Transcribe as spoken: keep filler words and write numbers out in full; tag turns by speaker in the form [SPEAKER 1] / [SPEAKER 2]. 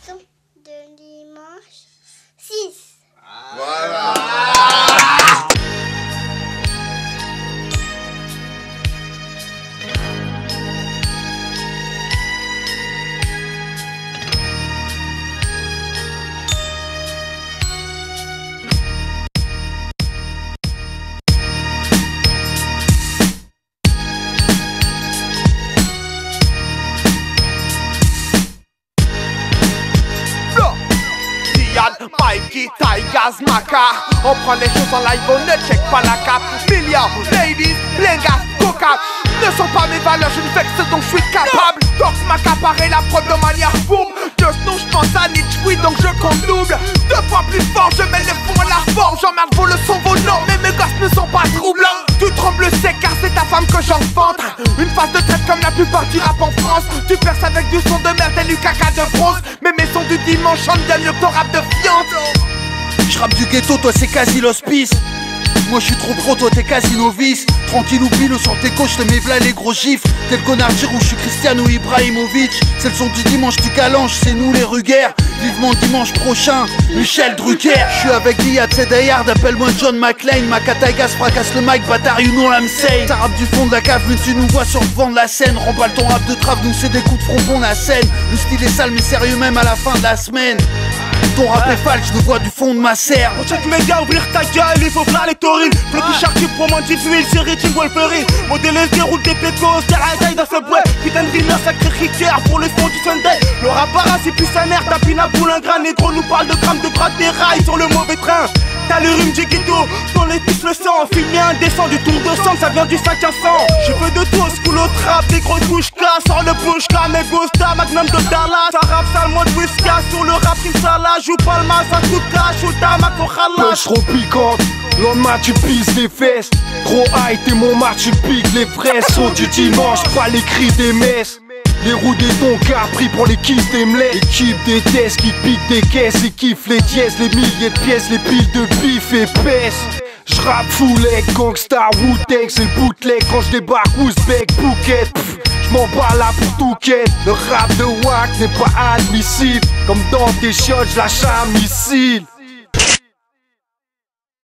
[SPEAKER 1] leçon de dimanche six.
[SPEAKER 2] Voilà.
[SPEAKER 3] Mikey, Tigers, Maca. On prend les choses en live, on ne check pas la cape. Millions, ladies, blingas, coca. Ne sont pas mes valeurs, je ne vexe donc je suis capable. Donc m'accaparer la prod de manière boum. Just know, je pense à Nietzsche, oui donc je compte double. Deux fois plus fort, je mets le fond à la forme. J'emmerde vos leçons, vos normes, mais mes gosses ne sont pas troublants. Tu trembles sec car c'est ta femme que j'enfante. Une phase de traite comme la plupart du rap en France. Tu perces avec du son de merde et du caca de bronze. Mais mes sons du dimanche chantent bien mieux que ton rap de fiante.
[SPEAKER 4] J'rappe du ghetto, toi c'est quasi l'hospice. Moi je suis trop gros, toi t'es quasi novice. Tranquille oublie le sur tes coches, te mets v'là les gros gifs. T'es le connard du rouge, je suis Cristiano Ibrahimovic. C'est le son du dimanche, tu calanges, c'est nous les ruguers. Vivement dimanche prochain, Michel Drucker. Je suis avec Liat, c'est Dayard, appelle-moi John McClane. Ma Kataigas fracasse le mic, bâtard, you know I'm saying. Ça rappe du fond de la cave, mais tu nous vois sur le vent de la scène. Remballe ton rap de trave, nous c'est des coups de fronton la scène. Le style est sale mais sérieux même à la fin de la semaine. Ton rap est falche, je le vois du fond de ma serre.
[SPEAKER 3] On check mes gars, ouvrir ta gueule, il faut plein les taurines. Flow qui charge pour mon dix huile, série Team Wolverine. Modèle S D roule des pécos, c'est la taille dans ce bois. Putain de rimeur, sacré Ricker pour le son du Sunday. Le rap para, c'est plus sa mère, tapine à boule, un grain négro nous parle de grammes de bras des rails sur le mauvais train. T'as le rhume du ghetto, ton les tous le sang. Filmé indécent du tour de sang, ça vient du sac à sang. Je veux de tout, school au trap, des gros touches cas. Sors le push là, mes gosta, magnum de Dallas. Ça rappe sale, mode whiskas, sur le rap qui me joue palma, ça coûte cash, ou ta ma kohala.
[SPEAKER 5] Punch trop piquante, lendemain tu pisses les fesses. Gros high, t'es mon match, tu piques les fraises. Son du dimanche, pas les cris des messes. Les roues des toncars pris pour les kisses des mlets. Équipe des tests qui piquent des caisses et kiffent les dièses. Les milliers de pièces, les piles de bif épaisses. J'rappe full egg, gangsta, Wu-Tang, c'est le bootleg. Quand j'débarque, Ouzbek, Phuket. J'm'en bats là pour tout quête. Le rap de Wack n'est pas admissible. Comme dans tes chiottes, j'lâche un missile.